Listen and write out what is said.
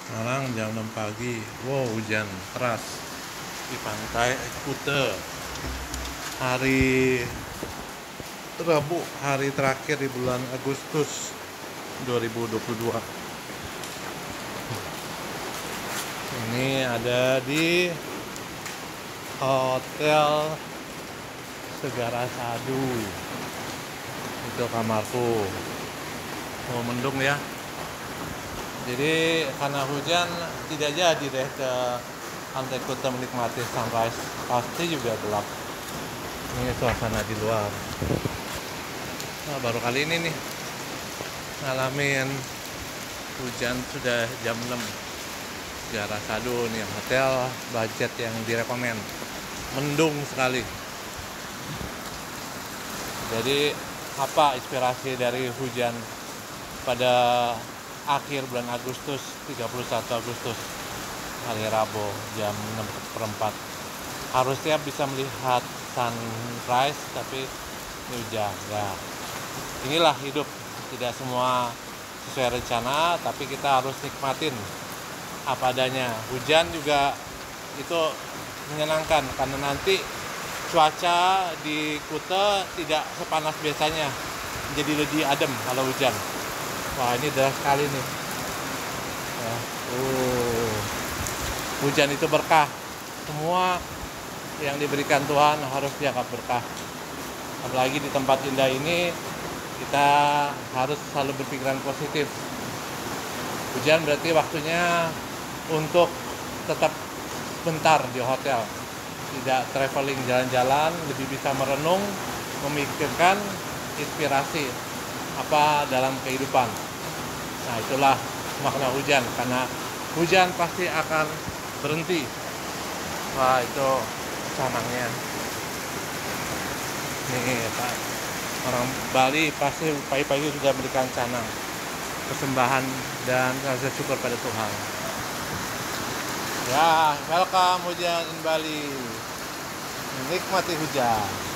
Sekarang jam 6 pagi. Wow, hujan keras di pantai Kuta. Hari Rabu, hari terakhir di bulan Agustus 2022. Ini ada di Hotel Segara Sadu. Itu kamarku. Oh, mendung ya. Jadi karena hujan tidak jadi deh ke Pantai Kuta menikmati sunrise. Pasti juga gelap. Ini suasana di luar. Nah, baru kali ini nih ngalamin hujan sudah jam 6. Segara Sadu nih hotel budget yang direkomend. Mendung sekali. Jadi apa inspirasi dari hujan pada akhir bulan Agustus, 31 Agustus, hari Rabu jam 6:04. Harusnya bisa melihat sunrise, tapi ini hujan. Ya, inilah hidup. Tidak semua sesuai rencana, tapi kita harus nikmatin apa adanya. Hujan juga itu menyenangkan karena nanti cuaca di Kuta tidak sepanas biasanya, jadi lebih adem kalau hujan. Wah, ini deras sekali nih. Ya, hujan itu berkah. Semua yang diberikan Tuhan harus dianggap berkah. Apalagi di tempat indah ini, kita harus selalu berpikiran positif. Hujan berarti waktunya untuk tetap bentar di hotel. Tidak traveling jalan-jalan, lebih bisa merenung, memikirkan inspirasi apa dalam kehidupan. Nah, itulah makna hujan, karena hujan pasti akan berhenti. Wah, itu canangnya. Nih, Pak. Orang Bali pasti pagi-pagi sudah berikan canang. Persembahan dan rasa syukur pada Tuhan. Ya, welcome hujan in Bali. Menikmati hujan.